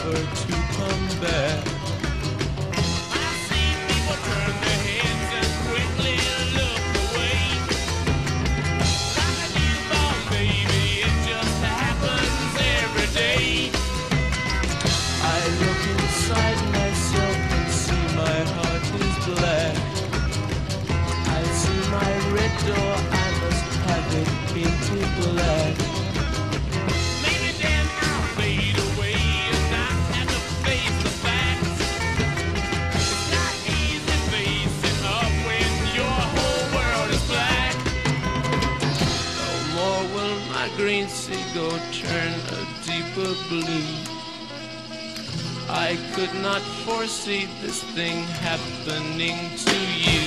never to come back. I see people turn their heads and quickly look away. Like a newborn baby, it just happens every day. I look inside myself and see my heart is black. I see my red door, I must have it painted black. Maybe then I'll fade away and not have to face the facts. It's not easy facing up when your whole world is black. No more will my green seagull turn a deeper blue. I could not foresee this thing happening to you.